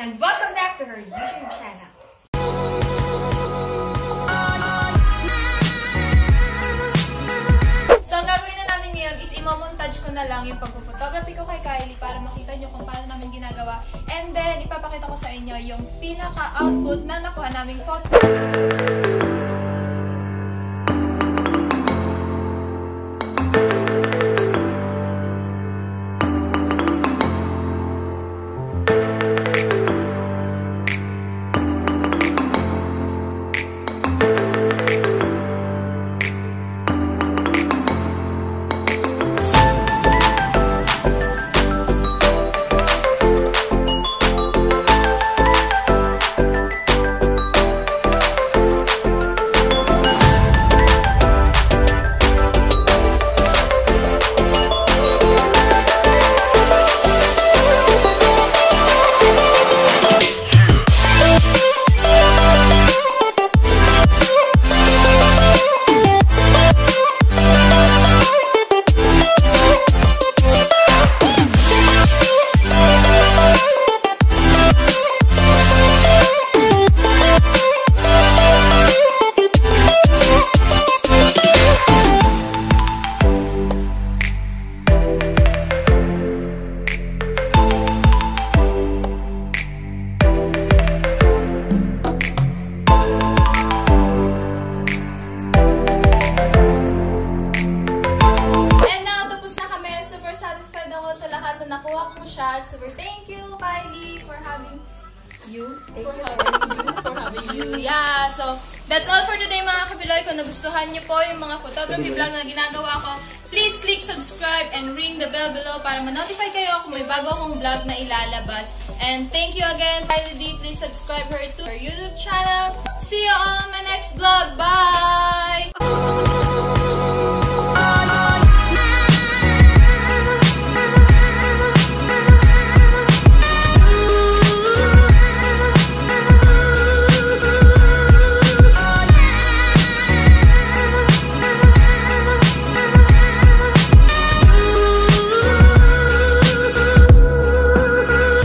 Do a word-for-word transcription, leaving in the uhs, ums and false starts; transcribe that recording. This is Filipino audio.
and welcome back to her YouTube channel. So, ang gagawin na namin ngayon is imomontage ko na lang yung pagpo-photography ko kay Kylie para makita nyo kung paano namin ginagawa. And then, ipapakita ko sa inyo yung pinaka-output na nakuha naming photo. Nakuha kong shot. Super thank you, Kylie, for having you. Thank for you having you. For having you. Yeah, so that's all for today mga kabiloy. Kung nagustuhan niyo po yung mga photography vlog na ginagawa ko, please click subscribe and ring the bell below para ma-notify kayo kung may bago akong vlog na ilalabas. And thank you again, Kylie D. Please subscribe her to her YouTube channel. See you all on my next vlog.